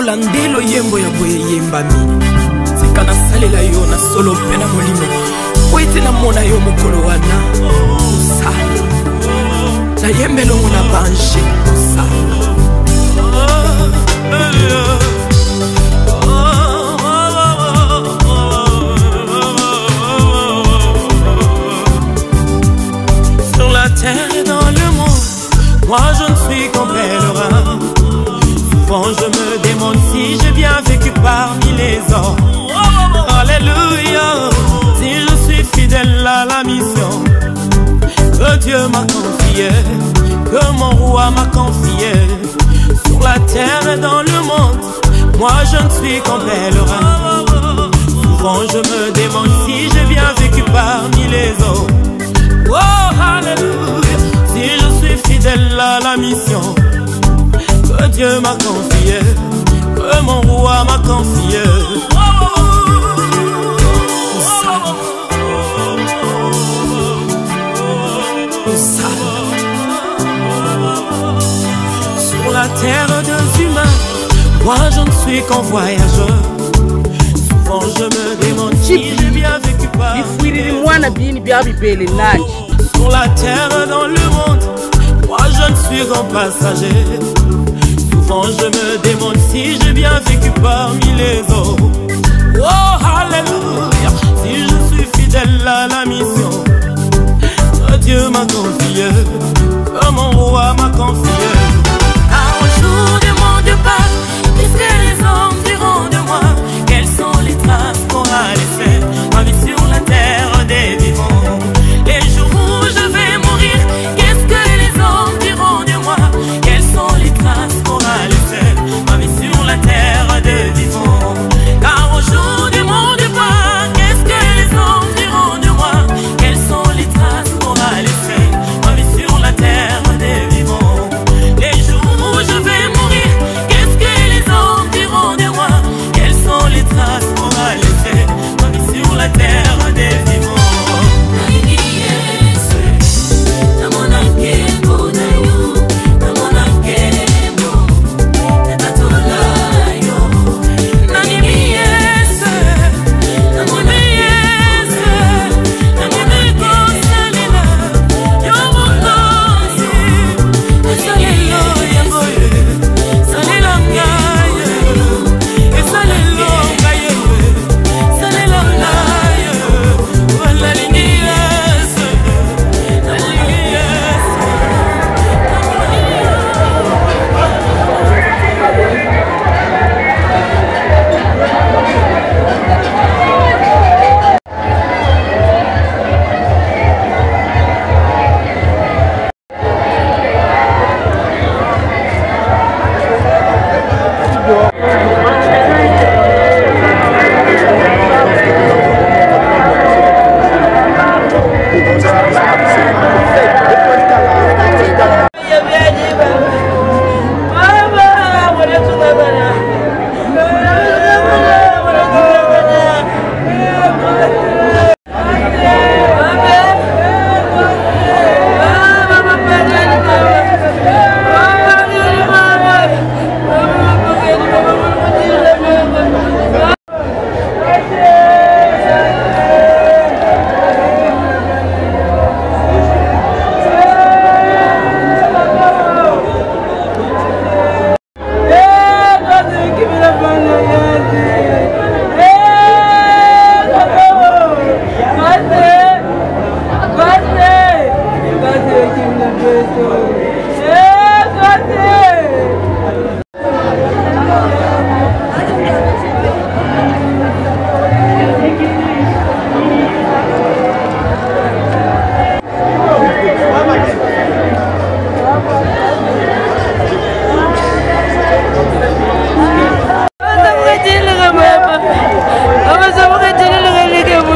lokola ndelo yembo ya boye yembami tika nasalela yo na solo mpe na molimo po ete namona yo mokolo wana osala nayembelongo na bange osala sur la terre et dans le monde, moi je ne suis qu'un pèlerin. Souvent je me demande si j'ai bien vécu parmi les hommes. Alléluia, si je suis fidèle à la mission que Dieu m'a confiée, que mon roi m'a confiée. Sur la terre et dans le monde, moi je ne suis qu'un pèlerin. Souvent je me demande si j'ai bien vécu parmi les hommes. Oh, alléluia, si je suis fidèle à la mission que Dieu m'a confiée, que mon roi m'a confiée. Sur la terre des humains, moi je ne suis qu'un voyageur. Souvent je me demande si j'ai bien vécu par sur la terre dans le monde, moi je ne suis qu'un passager. Souvent je me demande si j'ai bien vécu parmi les autres. Oh alléluia, si je suis fidèle à la mission que Dieu m'a confiée, que mon roi m'a confié. Un jour de mon départ, qu'est-ce que les hommes diront de moi? Quelles sont les traces qu'aura laissées ma vie sur la terre des vivants? Les jours où je vais mourir, qu'est-ce que les hommes diront de moi? Quelles sont les traces qu'aura laissées ma vie sur la terre des vivants? Car au jour de mon départ, qu'est-ce que les hommes diront de moi? Quelles sont les traces qu'aura laissées ma vie sur la terre des vivants? Les jours où je vais mourir, qu'est-ce que les hommes diront de moi? Quelles sont les traces qu'aura laissées ma vie sur la terre des vivants?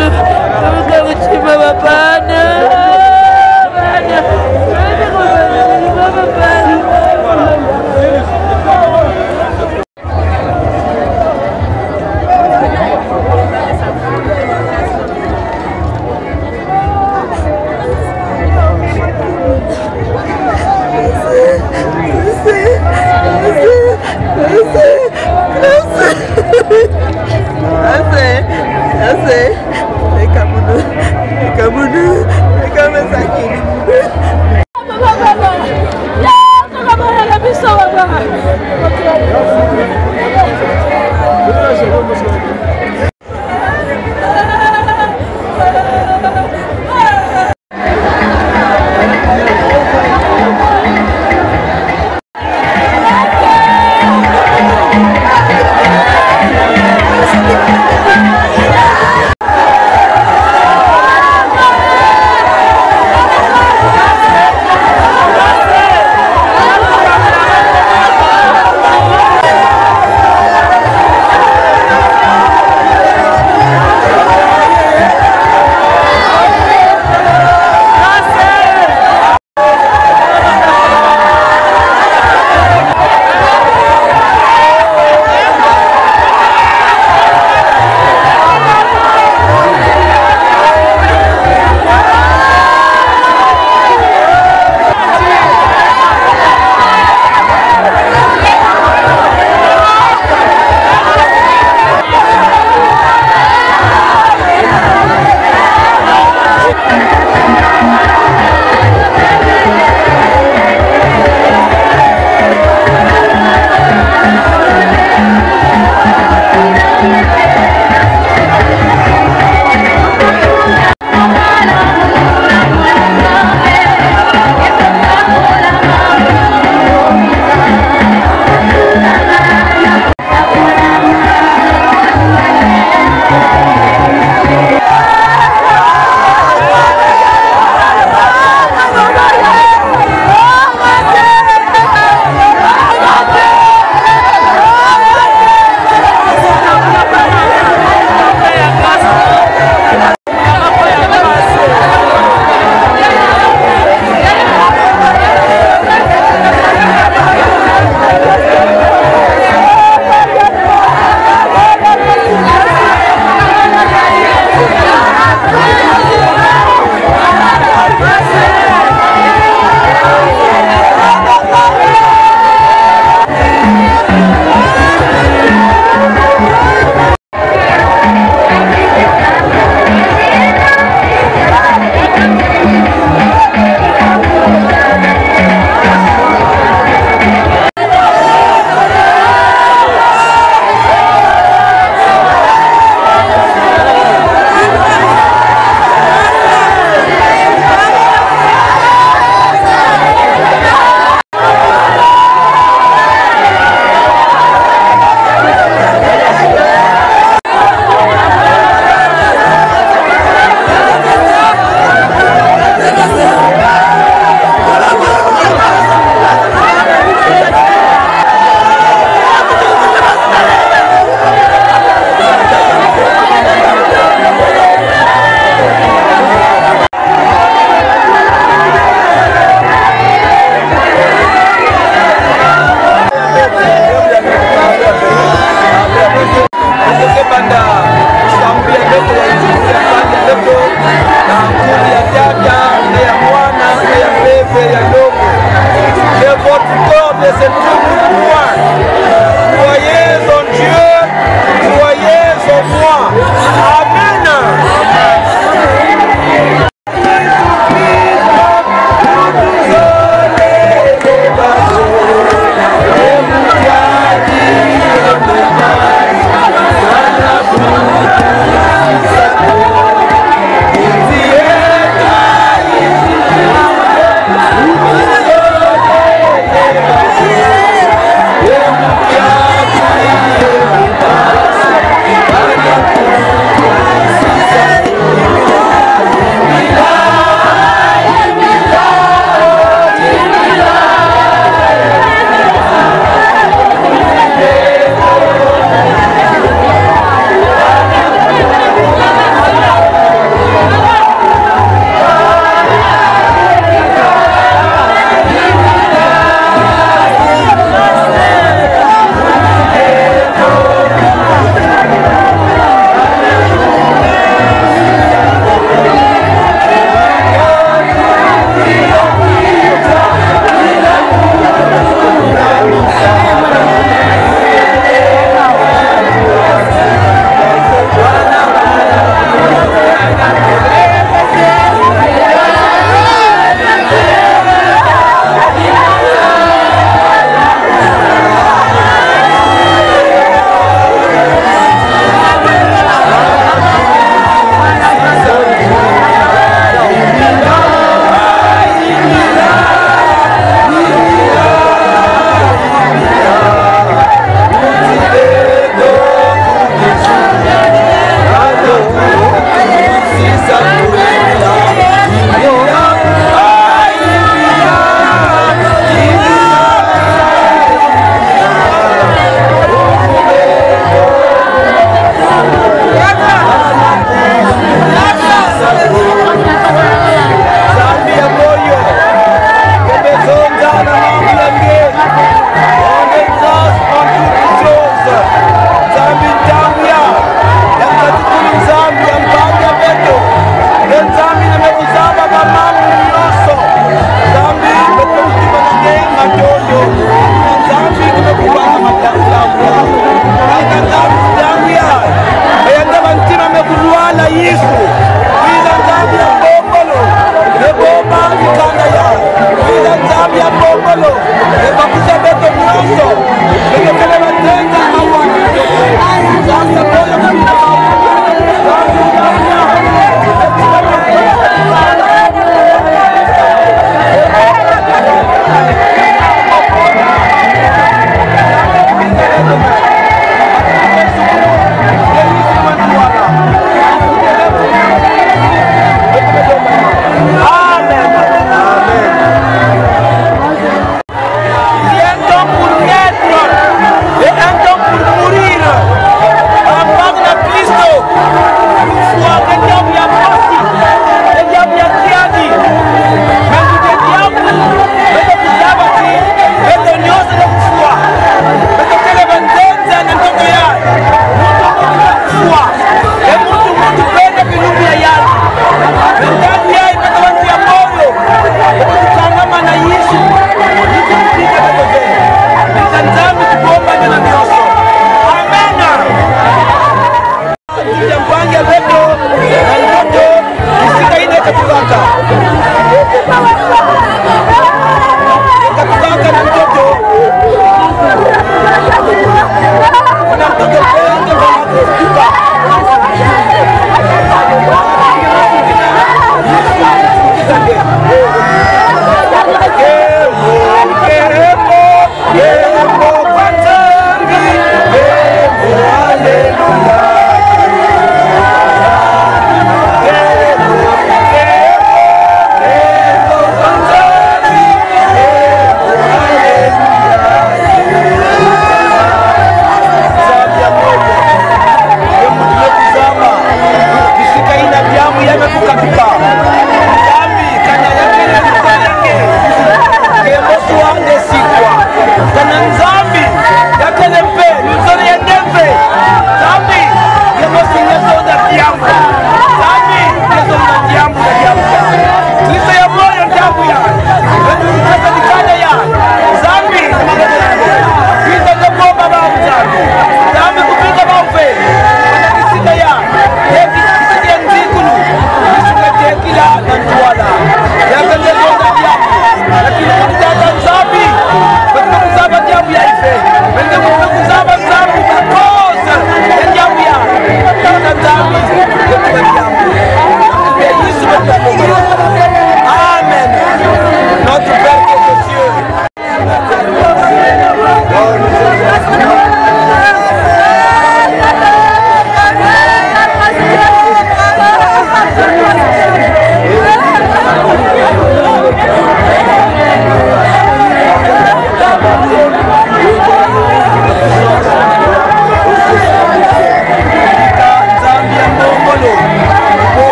Bana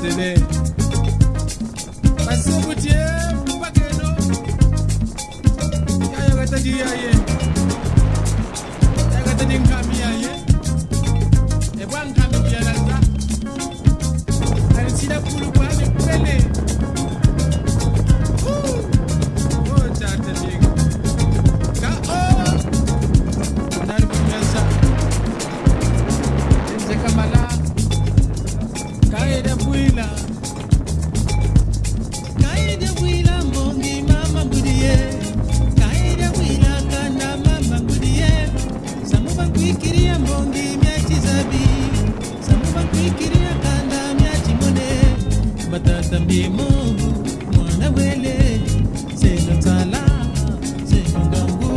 tele. Basubutie mpakeno. Ya gata di aye. Ya gata di nkami aye. E bwa nkami ya laza. Ali sida kulu kwa ni pele. Oh tata diga. Ka oh. Nani kunyasa. Nze kamala. Kaida buila. Kaida buila mbongi mama budiye. Kaida buila kanda mama budiye. Samuba kuikiria mbongi miachi zabi. Samuba kuikiria kanda miachi mone. Batata mbimo mwana wele. Seno tala, seno gangu.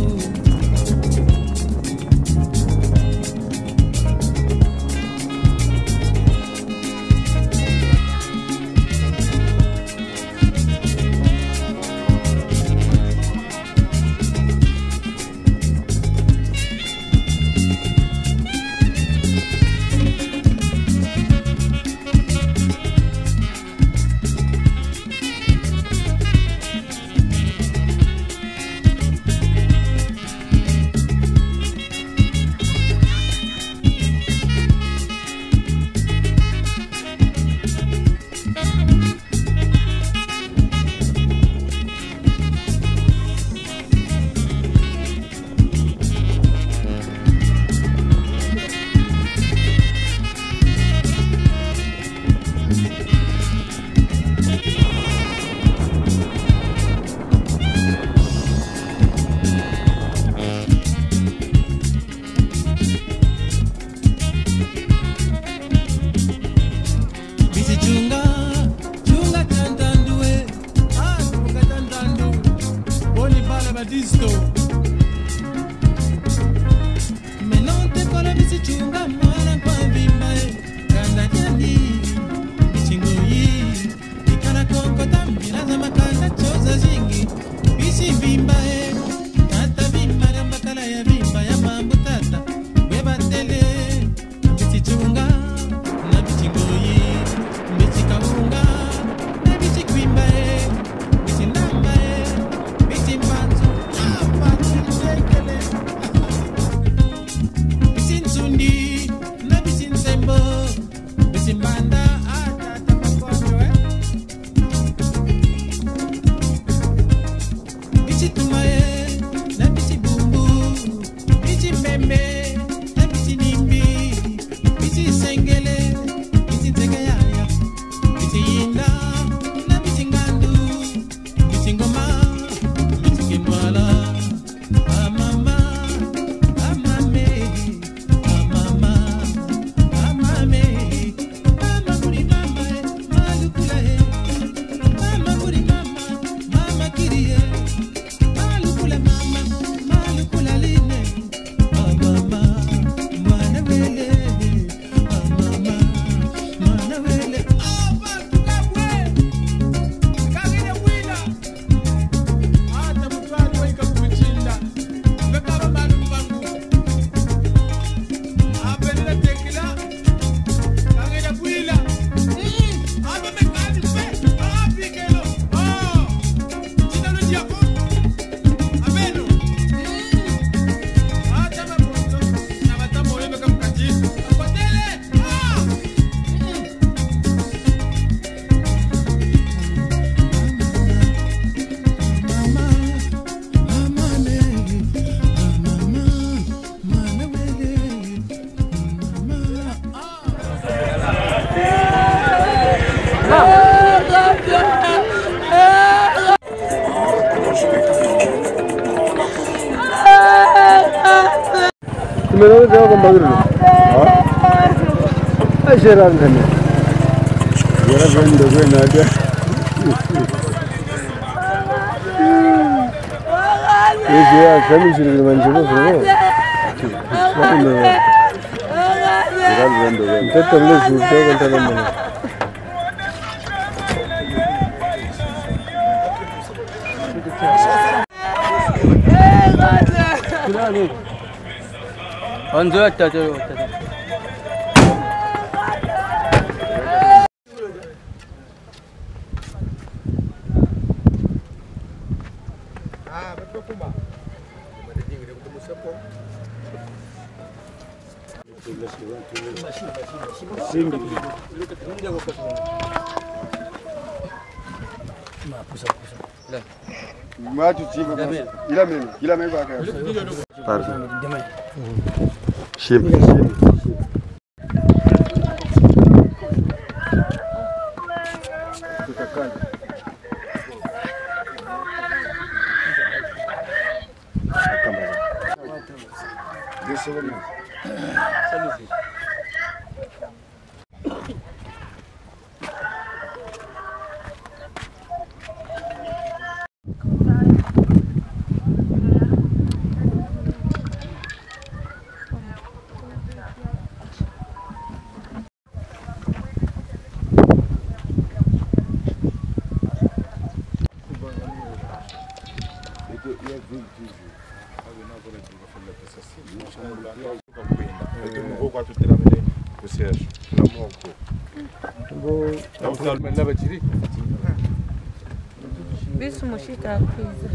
Meron dia akan bagi dulu. Ajaran kami. Jara benda benda ada. Ini dia kami sini macam mana? Mana? Jara benda benda. Kita terus sudah kita mana? Kurang. Anjir, Simbi. Matu tiba ila mimi baka. Shimbi. Bisu mushika kwiza.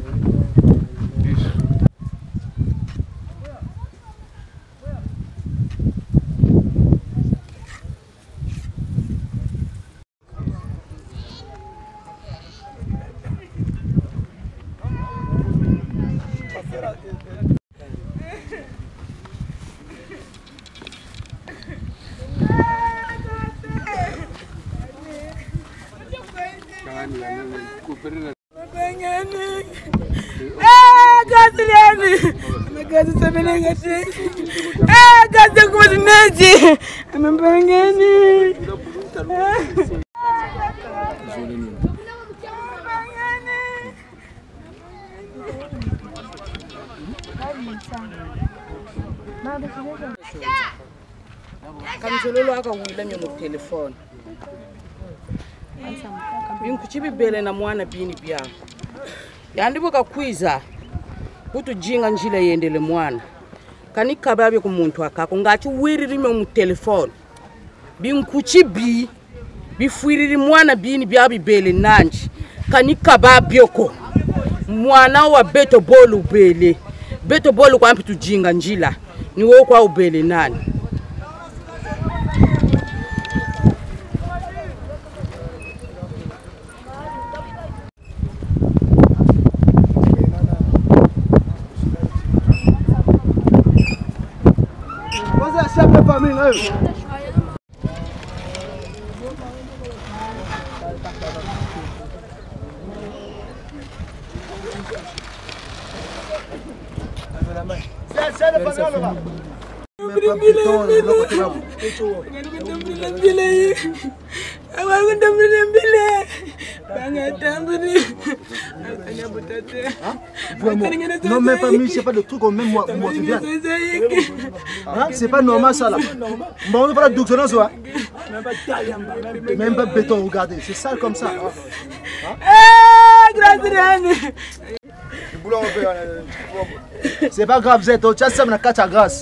Kamjololo aka wila nyo mu telefone. Binkuchibi bele na mwana bini bya. Yandibuka kwiza. Butu jinga njila yendele mwana. Kani kababe ku muntu akako ngachi wiririme mu telefone. Binkuchibi bifuiriri mwana bini bya bibele nanji. Kani kababe ko. Mwana wa beto bolu bele. Beto bolu kwa mpitu jinga njila. Ni wo kwa ubele nani. Non, mais pas c'est pas de trucs au même moi tu viens. C'est pas normal ça là. Bon, on va faire la douceur, ça. Même pas béton, regardez, c'est sale comme ça. C'est pas grave, Zé, tu as ça, mais tu as grâce.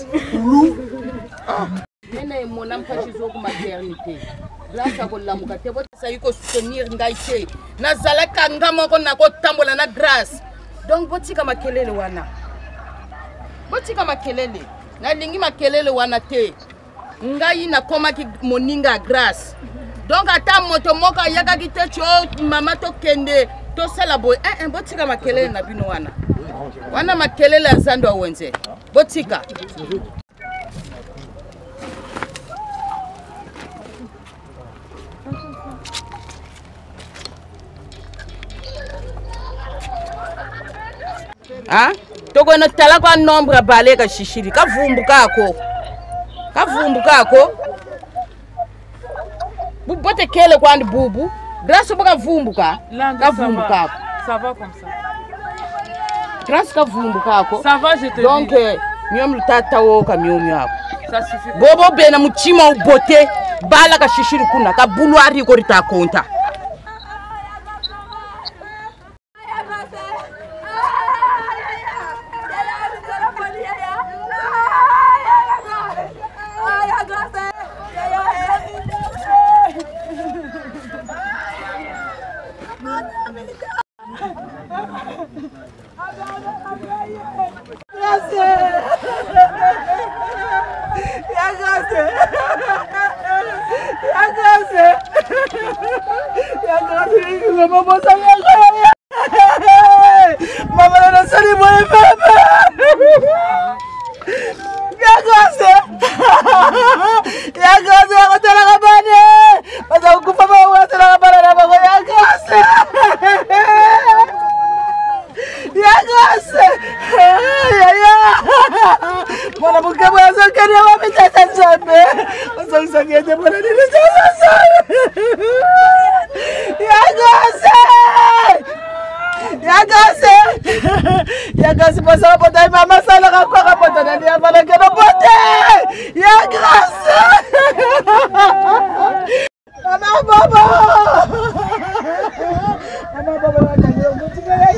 Mon empêche de maternité. Grâce à la mukate, ça y soutenir ngaite. Na zalaka ngama ko na ko tambola na grâce. Donc botika makelele wana. Botika makelele. Na lingi makelele wana te. Ngai na koma ki moninga grâce. Donc ata moto moka yaka kite cho mama to kende to sala boy. Botika makelele na bino wana. Wana makelele azando wenze. Botika. Ah, toko na tala kwa nombre balé ka shishiri ka vumbuka ko bubote kele kwa bubu grâce boka vumbuka ka vumbuka Ça va comme ça. grâce ka vumbuka ko Ça va, je te donc dis. myom tata wo ka myom yako Ça suffit. bobo bena muchima ubote bala ka shishiri kuna ka bulwari ko rita konta. Gracias. Mama na sali boy baba. Ya gose ako talaga bane. Basta ko pa ba talaga para na ba ya gose. Ya gose. Ya. Mwana buka ba sa kanya wa bitatan sabe. Basta sa kanya para ni sa. Ya gose. Ya gase pasal apa dah mama salah aku apa dah dia malah kena bote. Ya gase. Mama baba nak dia buat ya.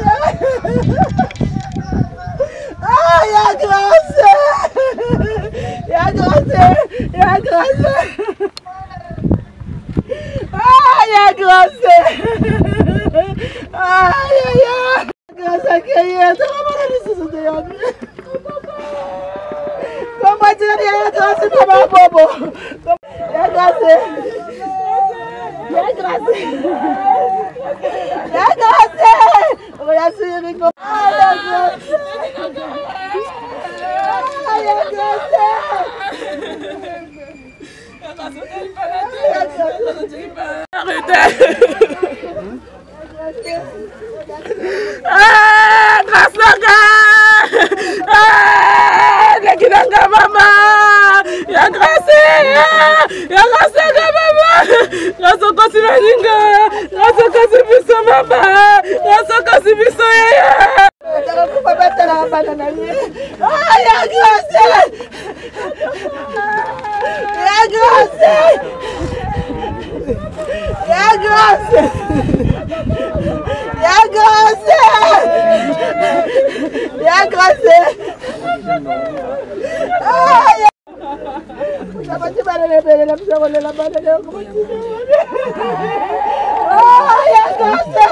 Ya gase. Ya gase. Ya gase. Ya gase. Ya. Gasa kaya tu mana ni susu dia. Kau macam dia gasa sama bobo. Ya gasa. Ya gasa. Ya gasa. Oh ya suri ko. Ya gasa. Ya gasa. Grasaga! Nakinanga mama! Ya grase! Ya grasaga mama! Grasoko simaninga! Grasoko sibiso mama! Grasoko sibiso yaya! Jangan lupa baca apa namanya. Ya grase! Ya grase! Ya grase! Ya grase! Ya grase! Ya. Apa sih mana lebih dalam sekolah dalam mana dia aku macam ya grase!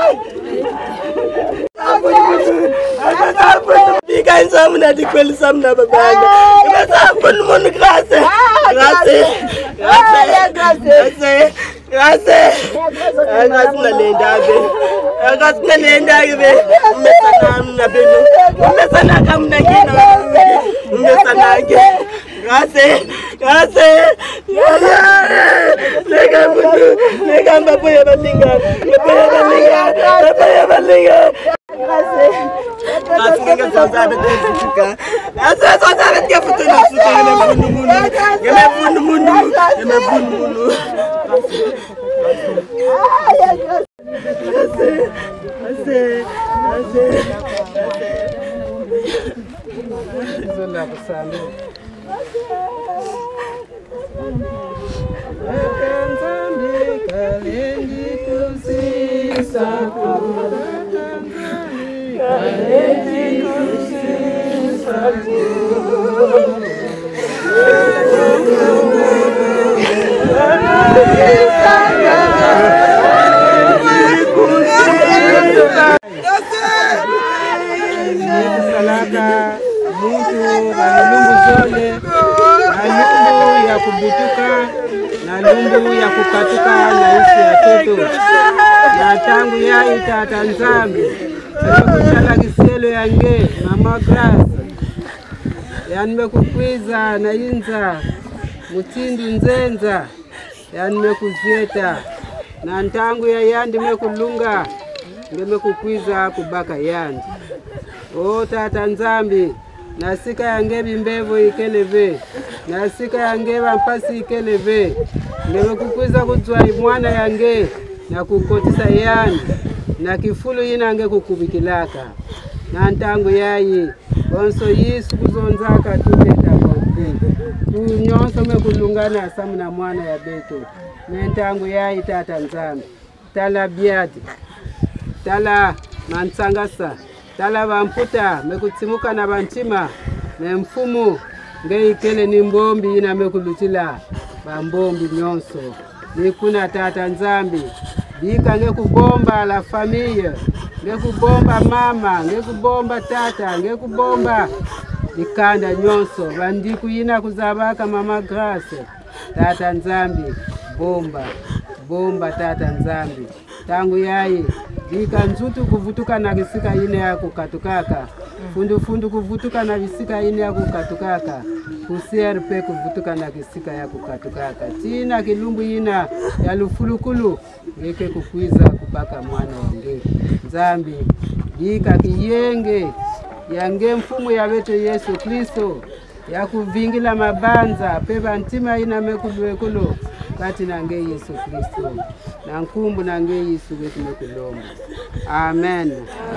Bikin samna di kuel samna babana. Kenapa pun mon grase? Grase! Grase! Ya grase! Grase! Grase na lenda be. Grase na lenda be. Mesana na benu. Mesana kam na gino. Mesana ge. Grase! Grase! Ya ya. Lega bundu. Lega babu ya balinga. Babu ya balinga. Babu ya balinga. Grase! Grase nga sonza be tuka. Grase sonza be ke futu na futu na bundu bundu. Gele bundu bundu. Gele bundu bundu. Ya grase. Grase. Grase. Zola besando. Kanzambi kalengi kusisa kalengi kusisa salaka mtu analumbu zole na ya kubutuka na lumbu ya kukatuka na isi ya toto na tangu ya itata nzambi kutala kiselo yange mama Grace yanimekukwiza na inza mutindu nzenza yanimekuzieta na ntangu ya yandi mekulunga ngemekukwiza kubaka yandi. O tata nzambi nasika yange bimbevo ikeleve nasika yange bampasi ikeleve ngemekukwiza kudzwa mwana yange na kukotisa yani na kifulu yinange kukubikilaka na ntangu yayi bonso yisu kuzonzaka tuteta kote tunyonso mekulungana samu na mwana ya beto nentangu yayi tata nzambi tala biadi tala mansangasa tala bamputa mekutsimuka na bantima memfumu ngeikele ni mbombi ina mekulutila bambombi nyonso nikuna tata nzambi bika ngekubomba la familia ngekubomba mama ngekubomba tata ngekubomba ikanda nyonso bandiku yina kuzabaka mama Grace tata nzambi bomba bomba tata nzambi tangu yaye bika nzutu kuvutuka na kisika ine ya kukatukaka fundu kuvutuka na visika ine ya kukatukaka kusierpe kuvutuka na kisika ya kukatukaka tina kilumbu ina ya lufulukulu ngeke kukwiza kupaka mwana wange Nzambi bika kiyenge yange mfumu ya wetu Yesu Kristo ya kuvingila mabanza peba ntima ina mekulu kati nange Yesu Kristo na nkumbu nange Yesu wetu mekulomba. Amen.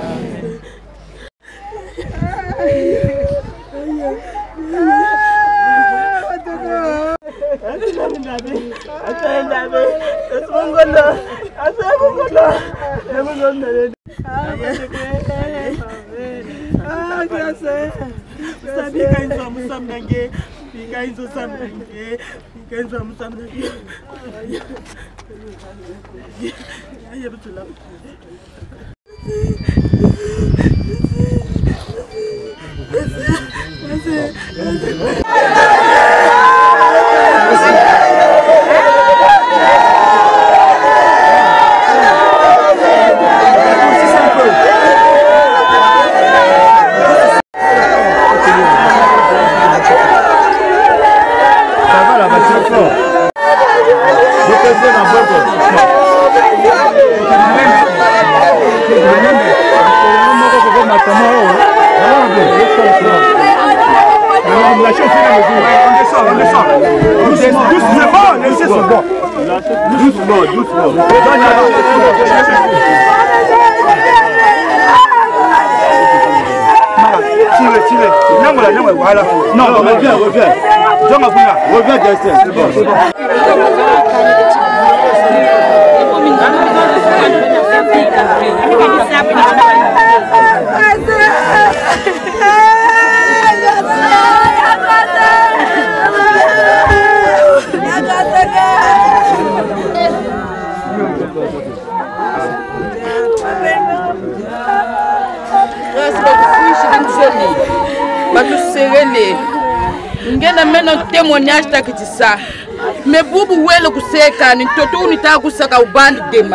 Ngena meno témoignage takitisa me bubu wele kuseka ni toto unitaka kusaka ubandi dema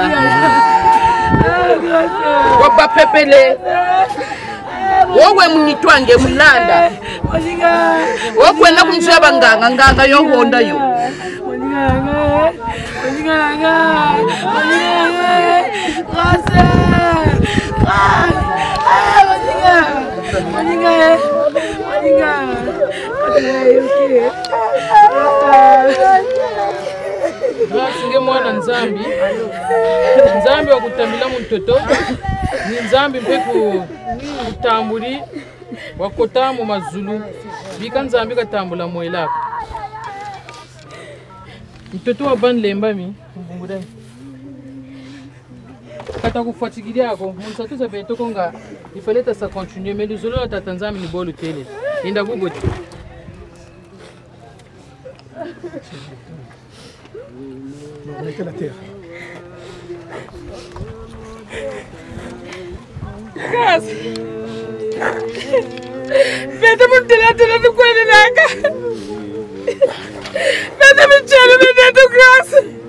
wapa pepele wowe munitwange mulanda wowe na kumshaba nganga yo honda yo Singe mwana Nzambi wa kutambila mtoto ni Nzambi mpe kutambuli wakota mu mazulu bika Nzambi katambula moelako mtoto wa ban lemba mi mbunguda kata kufuatilia yako msatu za beto konga ifaleta sa continuer mais luzolo la tatanzami ni bolu tele inda gugoti la terre. Gas. Vete por tela tu cuello naga. Vete mi chelo vete tu gas.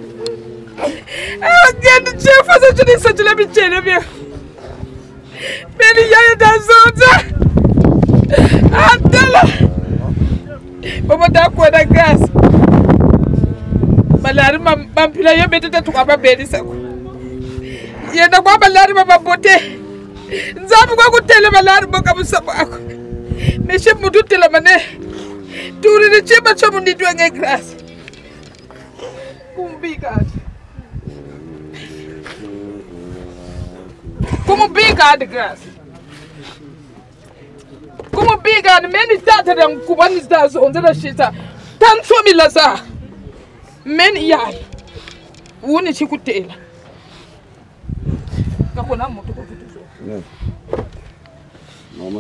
Again the chef was such a little chelo mio. Beni ya da zota. Adela. Baba da kwa da gas. Malari mampila yo beteta tukaba bedi sako yenda kwa malari mabote Nzambi kwa kutele malari boka musabo ako meshe mudu tele mane turi ni chema chomu nditwe nge grass kumbiga ad grass kumbiga ad meni tata da mkubani zdazo onzela shita tanso milaza men yai woni chikutela kakona moto ko futuzo mama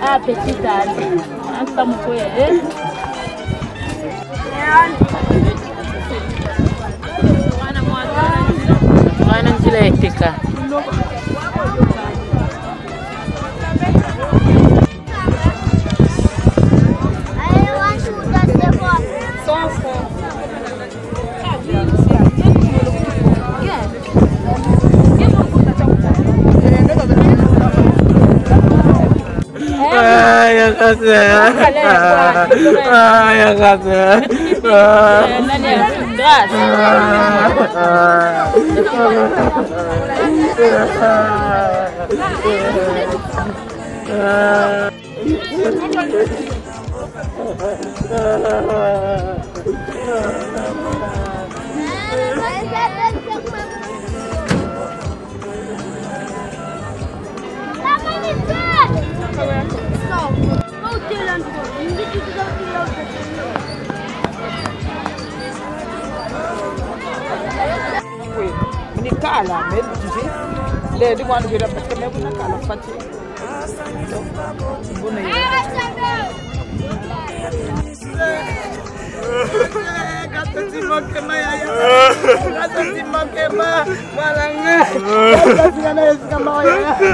Ah, petite Ali. Anta mkoye, eh? Wana njila etika. Ya kasih. Ya kasih. Kala, mesmo dizer, ele quando vira para que mesmo na kala fati. Bonito. Gato de moquema ya. Gato de moquema, malanga. Gato de na escama ya.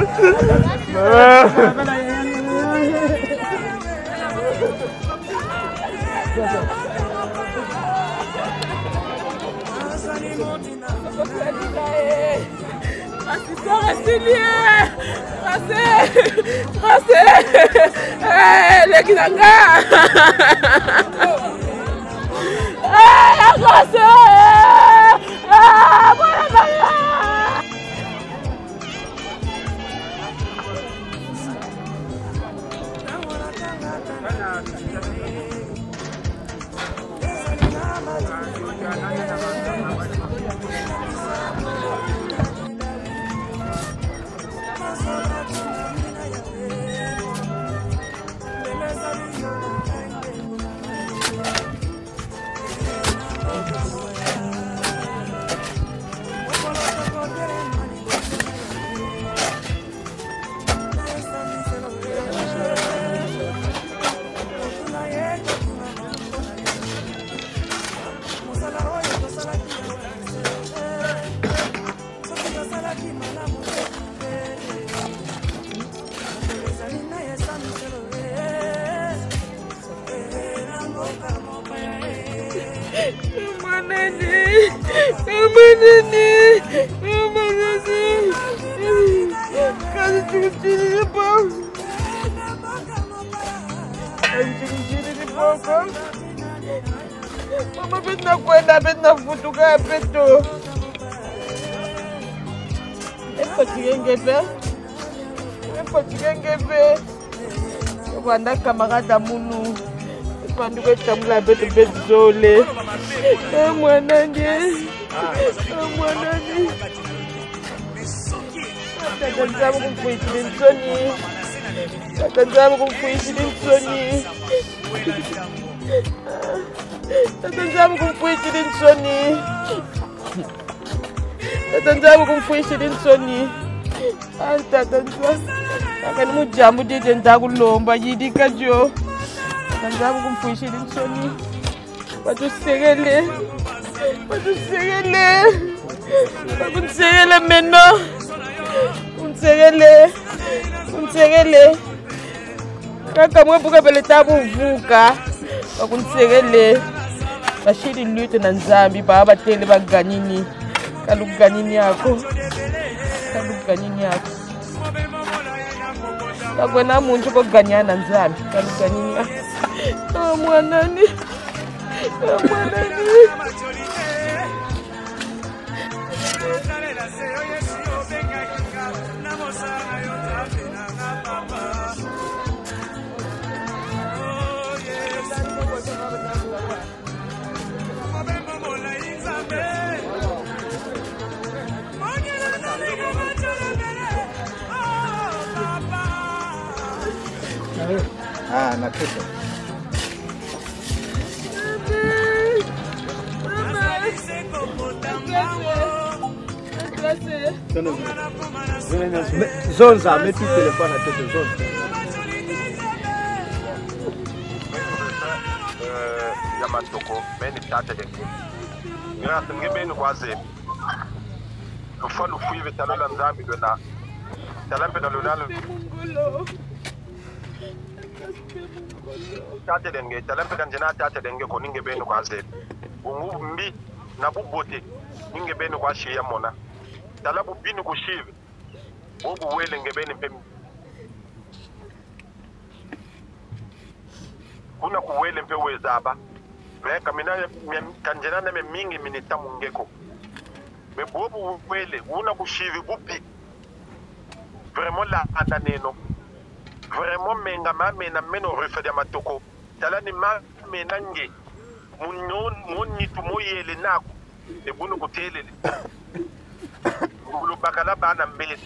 Mama betna kwenda betna futuka peto. Epo tigengepe. Wanda camarade munu. Quando eu chamo lá beto bezole. Mwanange. Tatanzamu kumfuishili nsoni. Tatanzamu kumfuishili nsoni. Tatanzamu kumfuishili nsoni. Tatanzamu kumfuishili nsoni. Tatanzamu. Akani mujamu dede ndakulomba yidika jo. Tatanzamu kumfuishili nsoni. Batusegele. Batusegele meno. Unsegele. Kaka mwebuka pele tabu vuka. Bakunsegele. Bashiri lute na nzambi baba tele baganini. Kaluganini yako. Kakwena muntu ko ganyana nzambi. Kaluganini yako. Mwanani. Na kesho. Zonza, mets tout le téléphone à tête de zone. ya matoko meni tata dengi grâce ngebe ni kwaze lufa lufu ive talola nzambi dona talampe na lunalo tata dengi talampe kanjena tata dengi ko ninge benu kwaze ungu mbi na bubote ninge benu kwa shiya mona talabu binu kushive bobu wele ngebeni mpe kuna kuwele mpe wezaba meka mina kanjena na mingi minita mungeko me bobu wele una kushivi bupi vraiment la andaneno vraiment menga mame na meno refa de matoko talani ma menange munni tu moyele nako e bunu kutelele ngulu bakala bana mbele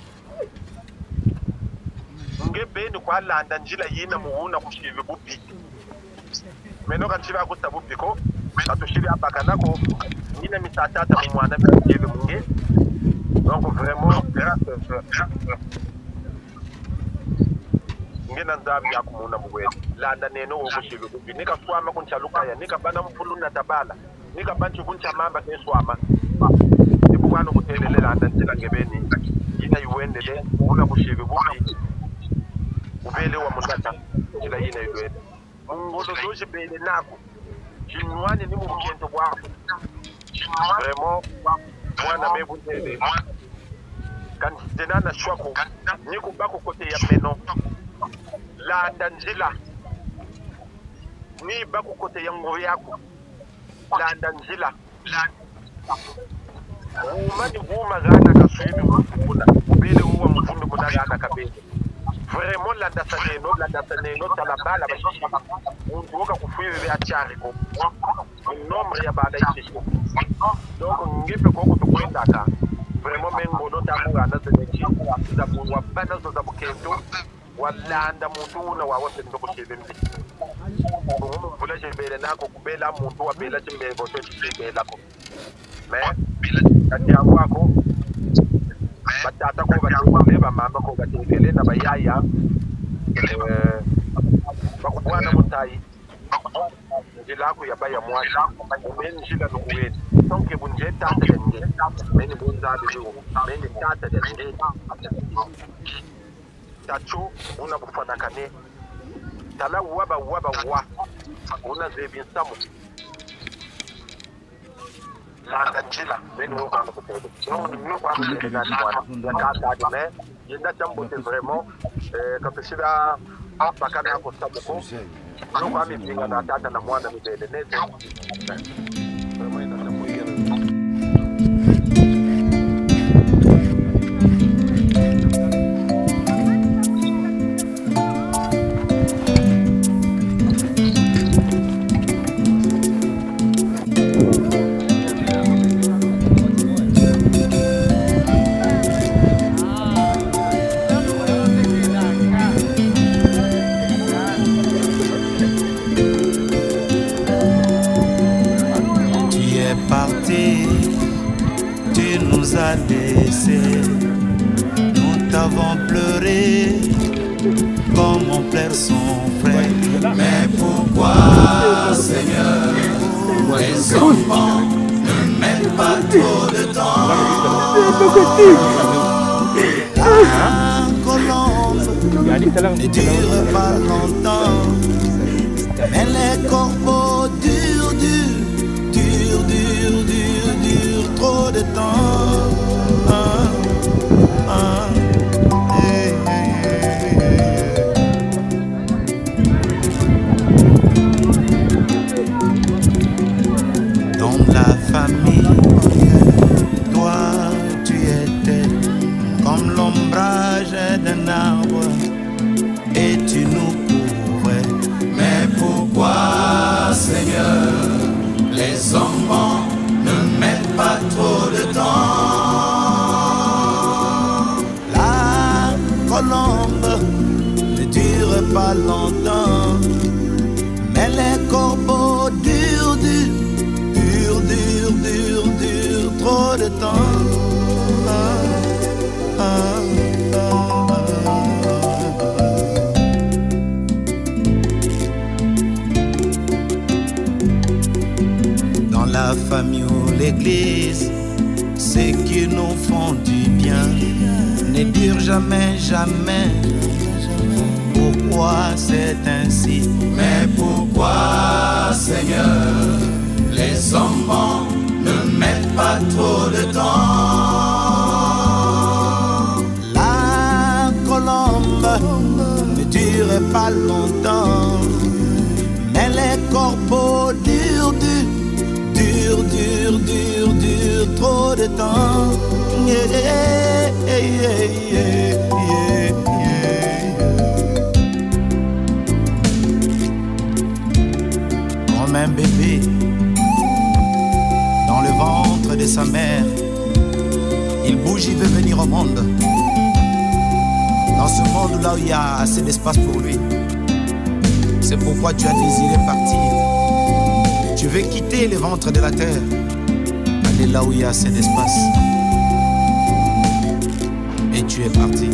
ngebeni kwa landa njila yina muuna kushivi bupi meno kanchiva kustabu piko atushiri abakanako nina misatata mwana mkiele munge donc vraiment grâce ngena nzambi yakumuna mugwele landa neno wokushivi bupi nika swama kunchaluka ya nika bana mfuluna tabala nika banchi kuncha mamba keswama ibukano kutelele landa njila ngebeni yina yuendele una kushivi bupi ubele wa mutata njila yina yuendele ngolo doje bele nako chinwani ni mukento kwako vraiment mwana mebutele kan tenana shwako niko bako kote ya meno la danjila ni bako kote ya ngoro yako la danjila umani huma gana kaswimi mkuna bele huwa mfundu kuna gana kabele vraiment la dasaneno talabala unduoka kufuiri achariko nombre ya bala ishisho donc ngepe koko tukwenda ka vraiment mengo no tamuga na zenechi za buwa bana zo za bukendo walanda muntu na wawose ndoko shebembi bula jebele nako kubela muntu wa bela chimbengo to chibela ko me bila kati wako batata ko batubeba mama ko batekele na bayaya bakubwana mutai njilako ya baya mwana meni njila nukuweni tonke bunje tata denge meni bunzabi lugu meni tata denge tacho una bufanakane tala waba wa una zebi nsamu landa njila meni woka mkutebe no kwa mkutebe na mwana kata dime yenda chambo te vraiment kapeshida bakana yako sabuko no kwa mipinga na tata na mwana mibele nete vraiment ina chambo yenu Tu nous as laissés, nous t'avons pleuré comme on pleure son frère. Mais pourquoi, Seigneur, les enfants ne mettent pas trop de temps? La colombe ne dure pas longtemps, mais les corbeaux durent trop de temps. Dans la famille, toi tu étais comme l'ombrage d'un arbre et tu nous couvrais. Mais pourquoi, Seigneur, les enfants ne mettent pas trop de temps? ne dure jamais, jamais. Pourquoi c'est ainsi? Mais pourquoi, Seigneur, les enfants ne mettent pas trop de temps? La colombe ne dure pas longtemps, mais les corbeaux durent trop de temps. Comme un bébé dans le ventre de sa mère, il bouge, il veut venir au monde. Dans ce monde là où il y a assez d'espace pour lui. C'est pourquoi tu as désiré partir. Tu veux quitter le ventre de la terre, aller là où il y a assez d'espace. Et tu es parti.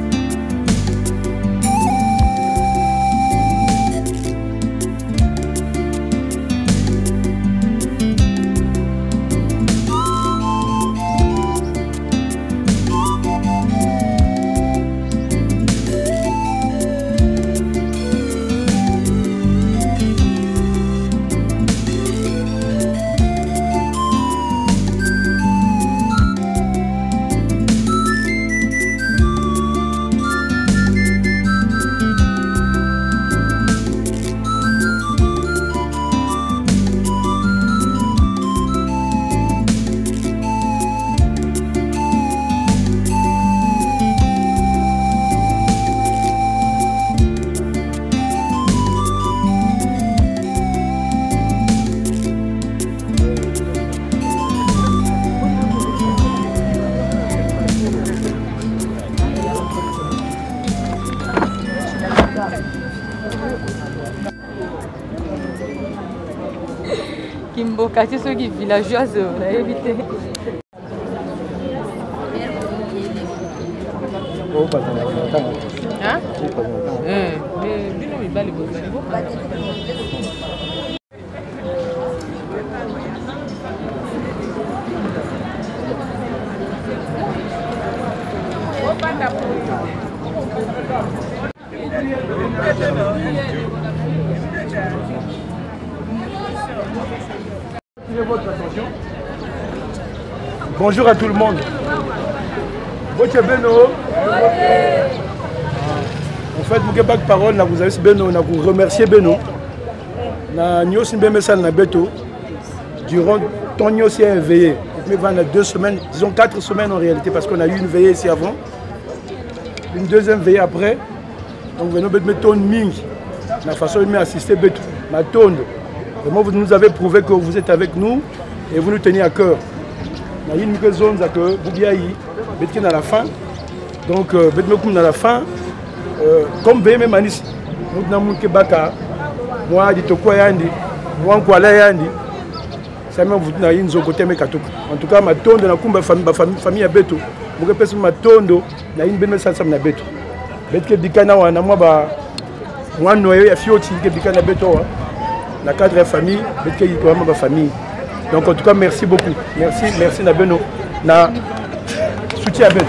Kimboka, c'est ceux qui villageois, on a évité. Hein? Votre attention. Bonjour à tout le monde. Votre Beno. En fait, vous avez parole, vous avez Beno, vous remerciez Beno. Nous avons Beto. Durant ton nous aussi un veillé. Mais pendant 2 semaines, disons 4 semaines en réalité, parce qu'on a eu une veillée ici avant. Une deuxième veillée après. Donc nous avons mis ton ming. La façon de m'assister Beto. Ma tonde. Vraiment, vous nous avez prouvé que vous êtes avec nous et vous nous tenez à cœur. Il y a une zone que vous avez à la fin. Donc, à la fin, comme BM Manis, nous avons dit Baka, moi, je suis Yandi, moi, je suis Yandi. Ça m'a dit que nous avons en tout cas, ma tonde na famille à Beto. Je pense ma tonde na une belle salsa na Beto. Beto bikana wana moi moi noyé à fioti que bikana Beto. La cadre famille, ma famille. Donc en tout cas, merci beaucoup. Merci Nabeno. Na soutien à Ben.